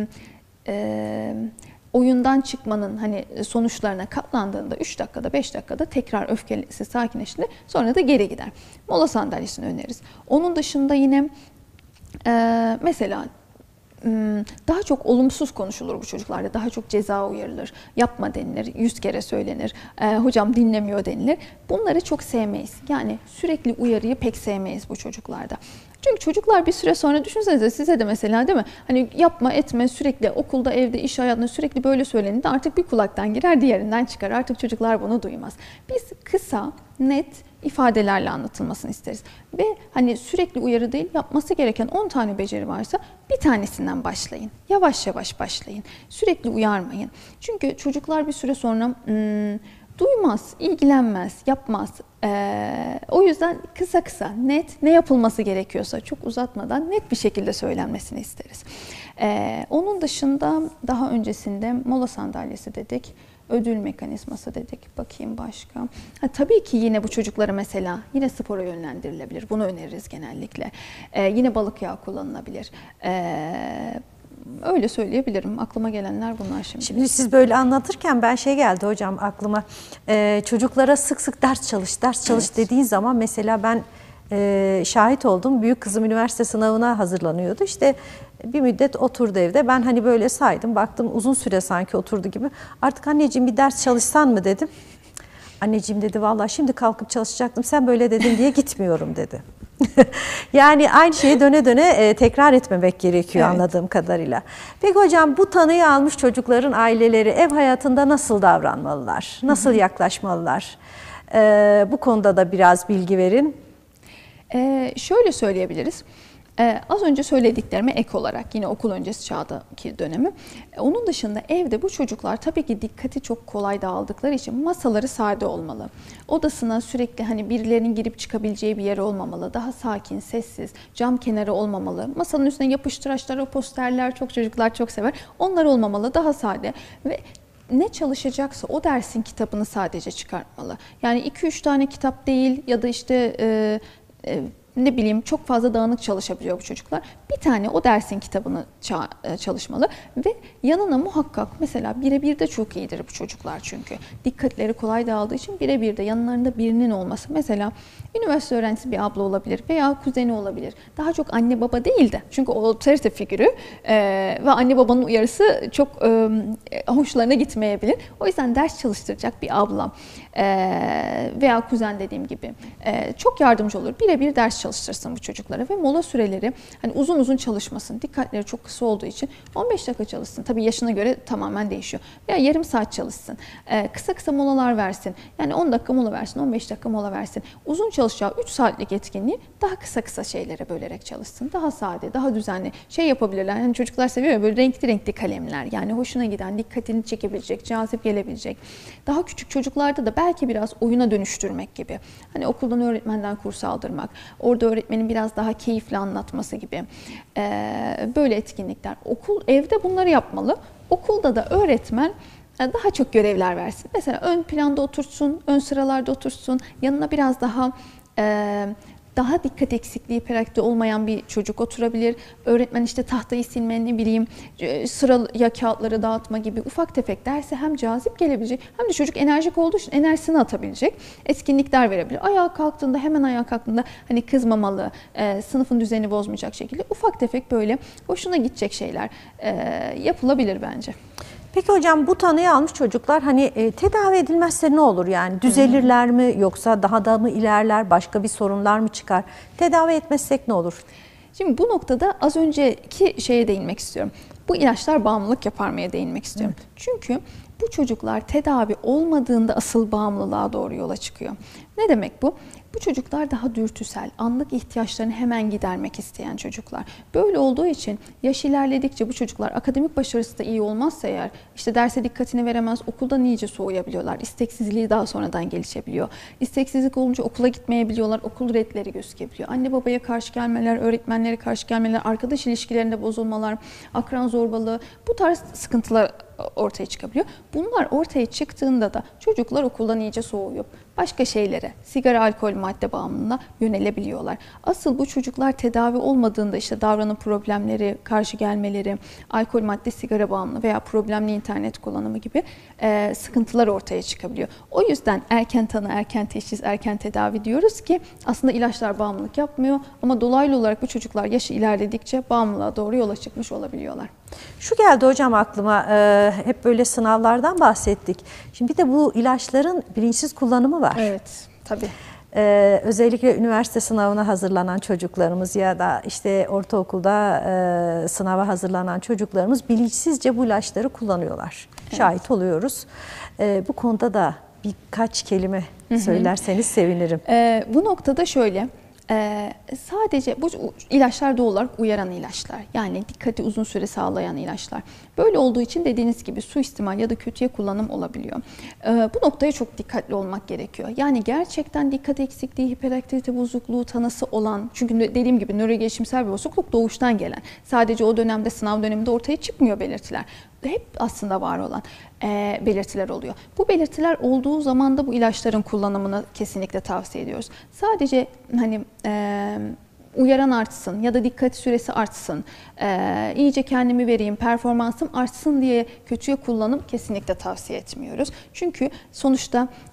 e, oyundan çıkmanın hani sonuçlarına katlandığında üç dakikada, beş dakikada tekrar öfkelisi sakinleştiğinde sonra da geri gider. Mola sandalyesini öneririz. Onun dışında yine e, mesela daha çok olumsuz konuşulur bu çocuklarda. Daha çok ceza uyarılır. Yapma denilir, yüz kere söylenir. E, hocam dinlemiyor denilir. Bunları çok sevmeyiz. Yani sürekli uyarıyı pek sevmeyiz bu çocuklarda. Çünkü çocuklar bir süre sonra, düşünsenize size de mesela değil mi? Hani yapma etme, sürekli okulda, evde, iş hayatında sürekli böyle söylendiğinde artık bir kulaktan girer, diğerinden çıkar. Artık çocuklar bunu duymaz. Biz kısa, net ifadelerle anlatılmasını isteriz. Ve hani sürekli uyarı değil, yapması gereken on tane beceri varsa bir tanesinden başlayın. Yavaş yavaş başlayın. Sürekli uyarmayın. Çünkü çocuklar bir süre sonra hmm, duymaz, ilgilenmez, yapmaz. Ee, o yüzden kısa kısa, net, ne yapılması gerekiyorsa çok uzatmadan net bir şekilde söylenmesini isteriz. Ee, onun dışında daha öncesinde mola sandalyesi dedik, ödül mekanizması dedik. Bakayım başka. Ha, tabii ki yine bu çocuklara mesela yine spora yönlendirilebilir. Bunu öneririz genellikle. Ee, yine balık yağı kullanılabilir. Ee, Öyle söyleyebilirim. Aklıma gelenler bunlar şimdi. Şimdi siz böyle anlatırken ben şey geldi hocam aklıma. Ee, çocuklara sık sık ders çalış, ders çalış evet. dediğin zaman mesela ben e, şahit oldum. Büyük kızım üniversite sınavına hazırlanıyordu. İşte bir müddet oturdu evde. Ben hani böyle saydım, baktım uzun süre sanki oturdu gibi. Artık anneciğim bir ders çalışsan mı dedim. Anneciğim dedi, vallahi şimdi kalkıp çalışacaktım, sen böyle dedin diye gitmiyorum dedi. Yani aynı şeyi döne döne e, tekrar etmemek gerekiyor, evet, anladığım kadarıyla. Peki hocam, bu tanıyı almış çocukların aileleri ev hayatında nasıl davranmalılar? Nasıl yaklaşmalılar? E, bu konuda da biraz bilgi verin. Ee, şöyle söyleyebiliriz. Ee, az önce söylediklerime ek olarak yine okul öncesi çağdaki dönemi. Ee, onun dışında evde bu çocuklar tabii ki dikkati çok kolay dağıldıkları için masaları sade olmalı. Odasına sürekli hani birilerinin girip çıkabileceği bir yer olmamalı. Daha sakin, sessiz, cam kenarı olmamalı. Masanın üstüne yapıştıraçlar, o posterler çok çocuklar çok sever. Onlar olmamalı, daha sade ve ne çalışacaksa o dersin kitabını sadece çıkartmalı. Yani iki üç tane kitap değil ya da işte e, e, ne bileyim çok fazla dağınık çalışabiliyor bu çocuklar. Bir tane o dersin kitabını çalışmalı ve yanına muhakkak mesela birebir de çok iyidir bu çocuklar çünkü. Dikkatleri kolay dağıldığı için birebir de yanlarında birinin olması. Mesela üniversite öğrencisi bir abla olabilir veya kuzeni olabilir. Daha çok anne baba değil de çünkü o otorite figürü e, ve anne babanın uyarısı çok e, hoşlarına gitmeyebilir. O yüzden ders çalıştıracak bir ablam e, veya kuzen dediğim gibi e, çok yardımcı olur. Birebir ders çalıştırsın bu çocuklara ve mola süreleri hani uzun uzun çalışmasın. Dikkatleri çok kısa olduğu için on beş dakika çalışsın. Tabii yaşına göre tamamen değişiyor. Veya yarım saat çalışsın. Ee, kısa kısa molalar versin. Yani on dakika mola versin, on beş dakika mola versin. Uzun çalışacağı üç saatlik etkinliği daha kısa kısa şeylere bölerek çalışsın. Daha sade, daha düzenli şey yapabilirler. Yani çocuklar seviyor ya böyle renkli renkli kalemler. Yani hoşuna giden, dikkatini çekebilecek, cazip gelebilecek. Daha küçük çocuklarda da belki biraz oyuna dönüştürmek gibi. Hani okuldan öğretmenden kurs aldırmak. Orada öğretmenin biraz daha keyifli anlatması gibi. Ee, böyle etkinlikler. Okul, evde bunları yapmalı. Okulda da öğretmen daha çok görevler versin. Mesela ön planda otursun, ön sıralarda otursun. Yanına biraz daha e, daha dikkat eksikliği, hiperaktif olmayan bir çocuk oturabilir. Öğretmen işte tahtayı silme, ne bileyim sıraya kağıtları dağıtma gibi ufak tefek derse hem cazip gelebilecek hem de çocuk enerjik olduğu için enerjisini atabilecek etkinlikler verebilir. Ayağa kalktığında, hemen ayağa kalktığında hani kızmamalı, e, sınıfın düzenini bozmayacak şekilde ufak tefek böyle hoşuna gidecek şeyler e, yapılabilir bence. Peki hocam, bu tanıyı almış çocuklar hani e, tedavi edilmezse ne olur yani? Düzelirler mi yoksa daha da mı ilerler, başka bir sorunlar mı çıkar? Tedavi etmezsek ne olur? Şimdi bu noktada az önceki şeye değinmek istiyorum. Bu ilaçlar bağımlılık yapar mıya değinmek istiyorum. Evet. Çünkü bu çocuklar tedavi olmadığında asıl bağımlılığa doğru yola çıkıyor. Ne demek bu? Bu çocuklar daha dürtüsel, anlık ihtiyaçlarını hemen gidermek isteyen çocuklar. Böyle olduğu için yaş ilerledikçe bu çocuklar akademik başarısı da iyi olmazsa eğer, işte derse dikkatini veremez, okuldan iyice soğuyabiliyorlar. İsteksizliği daha sonradan gelişebiliyor. İsteksizlik olunca okula gitmeyebiliyorlar, okul redleri gözükebiliyor. Anne babaya karşı gelmeler, öğretmenlere karşı gelmeler, arkadaş ilişkilerinde bozulmalar, akran zorbalığı, bu tarz sıkıntılar ortaya çıkabiliyor. Bunlar ortaya çıktığında da çocuklar okuldan iyice soğuyup başka şeylere, sigara, alkol, madde bağımlılığına yönelebiliyorlar. Asıl bu çocuklar tedavi olmadığında işte davranım problemleri, karşı gelmeleri, alkol, madde, sigara bağımlılığı veya problemli internet kullanımı gibi e, sıkıntılar ortaya çıkabiliyor. O yüzden erken tanı, erken teşhis, erken tedavi diyoruz ki aslında ilaçlar bağımlılık yapmıyor ama dolaylı olarak bu çocuklar yaşı ilerledikçe bağımlılığa doğru yola çıkmış olabiliyorlar. Şu geldi hocam aklıma, e, hep böyle sınavlardan bahsettik. Şimdi bir de bu ilaçların bilinçsiz kullanımı var. Evet, tabii. Ee, özellikle üniversite sınavına hazırlanan çocuklarımız ya da işte ortaokulda e, sınava hazırlanan çocuklarımız bilinçsizce bu ilaçları kullanıyorlar. Evet. Şahit oluyoruz. Ee, bu konuda da birkaç kelime söylerseniz sevinirim. Ee, bu noktada şöyle. Ee, sadece bu ilaçlar doğal olarak uyaran ilaçlar. Yani dikkati uzun süre sağlayan ilaçlar. Böyle olduğu için dediğiniz gibi suistimal ya da kötüye kullanım olabiliyor. Ee, bu noktaya çok dikkatli olmak gerekiyor. Yani gerçekten dikkat eksikliği, hiperaktivite bozukluğu tanısı olan, çünkü dediğim gibi nörogelişimsel bir bozukluk doğuştan gelen. Sadece o dönemde, sınav döneminde ortaya çıkmıyor belirtiler. Hep aslında var olan e, belirtiler oluyor. Bu belirtiler olduğu zaman da bu ilaçların kullanımını kesinlikle tavsiye ediyoruz. Sadece hani e, uyaran artsın ya da dikkat süresi artsın, e, iyice kendimi vereyim, performansım artsın diye kötüye kullanım kesinlikle tavsiye etmiyoruz. Çünkü sonuçta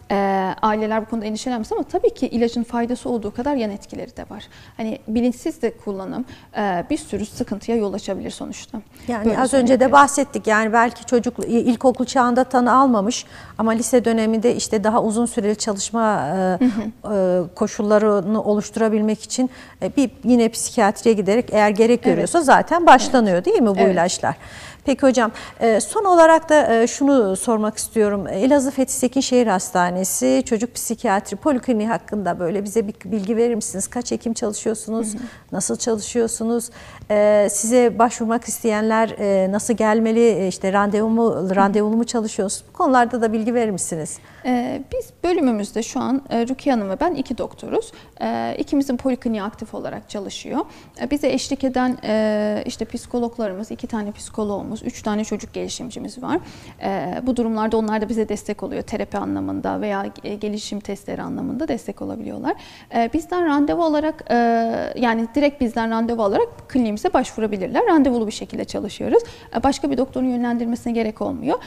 e, aileler bu konuda endişelenmesin ama tabii ki ilacın faydası olduğu kadar yan etkileri de var. Hani bilinçsiz de kullanım e, bir sürü sıkıntıya yol açabilir sonuçta. Yani Böyle az önce de bahsettik, yani belki çocuk ilkokul çağında tanı almamış ama lise döneminde işte daha uzun süreli çalışma e, hı hı. E, koşullarını oluşturabilmek için e, bir yine psikiyatriye giderek eğer gerek görüyorsa evet. zaten başlanıyor evet. değil mi bu evet. ilaçlar? Peki hocam, son olarak da şunu sormak istiyorum. Elazığ Fethi Sekinşehir Hastanesi Çocuk Psikiyatri Polikliniği hakkında böyle bize bir bilgi verir misiniz? Kaç hekim çalışıyorsunuz? Hı hı. Nasıl çalışıyorsunuz? Size başvurmak isteyenler nasıl gelmeli? İşte randevu mu, randevulu mu çalışıyorsunuz? Bu konularda da bilgi verir misiniz? Biz bölümümüzde şu an Rukiye Hanım ve ben iki doktoruz. İkimizin polikliniği aktif olarak çalışıyor. Bize eşlik eden işte psikologlarımız, iki tane psikoloğumuz, üç tane çocuk gelişimcimiz var. Bu durumlarda onlar da bize destek oluyor. Terapi anlamında veya gelişim testleri anlamında destek olabiliyorlar. Bizden randevu olarak, yani direkt bizden randevu alarak kliniğimize başvurabilirler. Randevulu bir şekilde çalışıyoruz. Başka bir doktorun yönlendirmesine gerek olmuyor.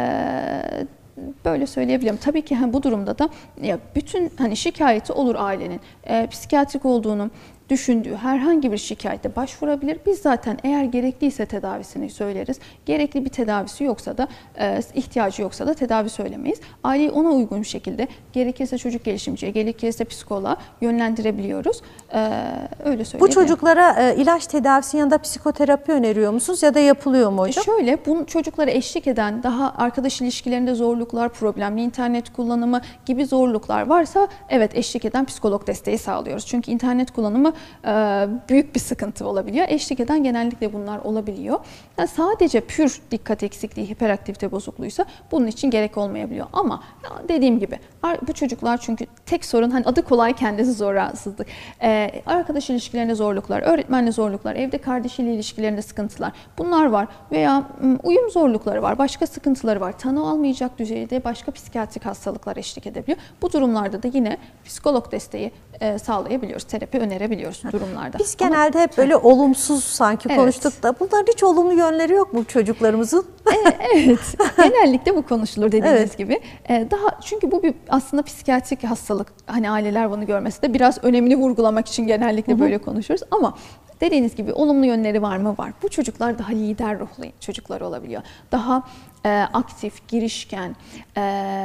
Böyle söyleyebilirim. Tabii ki bu durumda da ya bütün hani şikayeti olur ailenin. E, psikiyatrik olduğunu düşündüğü herhangi bir şikayete başvurabilir. Biz zaten eğer gerekliyse tedavisini söyleriz. Gerekli bir tedavisi yoksa da, e, ihtiyacı yoksa da tedavi söylemeyiz. Aileyi ona uygun şekilde gerekirse çocuk gelişimciye, gerekirse psikoloğa yönlendirebiliyoruz. E, öyle söyleyeyim. Bu çocuklara e, ilaç tedavisinin yanında psikoterapi öneriyor musunuz ya da yapılıyor mu hocam? Şöyle, bu çocuklara eşlik eden daha arkadaş ilişkilerinde zorluklar, problemli internet kullanımı gibi zorluklar varsa evet eşlik eden psikolog desteği sağlıyoruz. Çünkü internet kullanımı büyük bir sıkıntı olabiliyor. Eşlik eden genellikle bunlar olabiliyor. Yani sadece pür dikkat eksikliği, hiperaktivite bozukluğuysa bunun için gerek olmayabiliyor. Ama dediğim gibi bu çocuklar çünkü tek sorun hani adı kolay kendisi zor rahatsızlık. Ee, arkadaş ilişkilerinde zorluklar, öğretmenle zorluklar, evde kardeşiyle ilişkilerinde sıkıntılar bunlar var veya uyum zorlukları var, başka sıkıntıları var. Tanı almayacak düzeyde başka psikiyatrik hastalıklar eşlik edebiliyor. Bu durumlarda da yine psikolog desteği e, sağlayabiliyoruz, terapi önerebiliyoruz durumlarda. Biz genelde Ama, hep böyle olumsuz sanki evet. konuştuk da bunların hiç olumlu yönleri yok mu çocuklarımızın? Evet, genellikle bu konuşulur dediğiniz evet. gibi. Daha çünkü bu bir aslında psikiyatrik hastalık. Hani aileler bunu görmesi de biraz önemini vurgulamak için genellikle Hı-hı. böyle konuşuyoruz. Ama dediğiniz gibi olumlu yönleri var mı? Var. Bu çocuklar daha lider ruhlu çocuklar olabiliyor. Daha e, aktif, girişken e,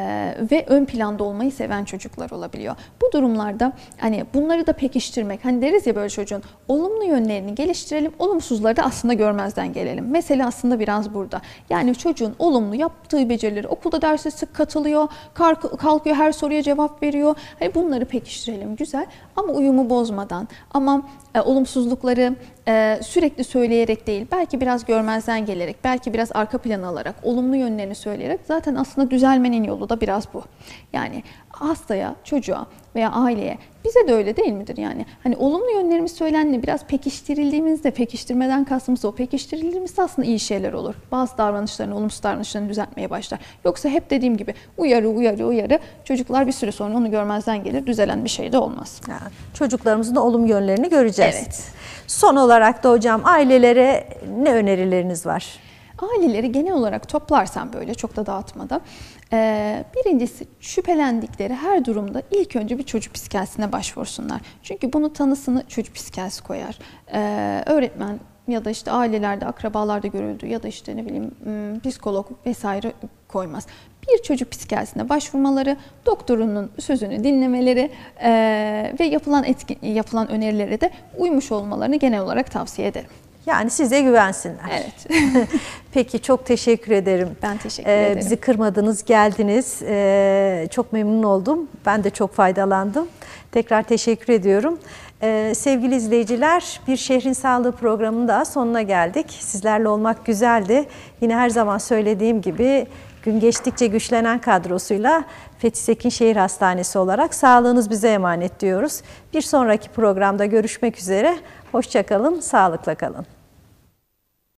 ve ön planda olmayı seven çocuklar olabiliyor. Bu durumlarda hani bunları da pekiştirmek, hani deriz ya böyle çocuğun olumlu yönlerini geliştirelim, olumsuzları da aslında görmezden gelelim. Mesele aslında biraz burada. Yani çocuğun olumlu yaptığı becerileri, okulda derse sık katılıyor, kalkıyor her soruya cevap veriyor. Hani bunları pekiştirelim, güzel ama uyumu bozmadan, ama e, olumsuzlukları e, sürekli söyleyerek değil, belki biraz görmezden gelerek, belki biraz arka plana alarak, olumlu yönlerini söyleyerek zaten aslında düzelmenin yolu da biraz bu. Yani hastaya, çocuğa veya aileye, bize de öyle değil midir yani? Hani olumlu yönlerimiz söylendiğinde biraz pekiştirildiğimizde, pekiştirmeden kastımız o, pekiştirildiğimizde aslında iyi şeyler olur. Bazı davranışlarını, olumsuz davranışlarını düzeltmeye başlar. Yoksa hep dediğim gibi uyarı, uyarı, uyarı, çocuklar bir süre sonra onu görmezden gelir, düzelen bir şey de olmaz. Yani çocuklarımızın da olumlu yönlerini göreceğiz. Evet. Son olarak da hocam ailelere ne önerileriniz var? Aileleri genel olarak toplarsam böyle çok da dağıtmadan, ee, birincisi şüphelendikleri her durumda ilk önce bir çocuk psikiyatrisine başvursunlar. Çünkü bunu tanısını çocuk psikiyatrisi koyar. Ee, öğretmen ya da işte ailelerde, akrabalarda görüldüğü ya da işte ne bileyim psikolog vesaire koymaz. Bir çocuk psikiyatrisine başvurmaları, doktorunun sözünü dinlemeleri e, ve yapılan etki, yapılan önerilere de uymuş olmalarını genel olarak tavsiye ederim. Yani size güvensinler. Evet. Peki çok teşekkür ederim. Ben teşekkür ee, ederim. Bizi kırmadınız, geldiniz. Ee, çok memnun oldum. Ben de çok faydalandım. Tekrar teşekkür ediyorum. Ee, sevgili izleyiciler, Bir Şehrin Sağlığı programının da sonuna geldik. Sizlerle olmak güzeldi. Yine her zaman söylediğim gibi gün geçtikçe güçlenen kadrosuyla Fethi Sekinşehir Hastanesi olarak sağlığınız bize emanet diyoruz. Bir sonraki programda görüşmek üzere. Hoşça kalın, sağlıkla kalın.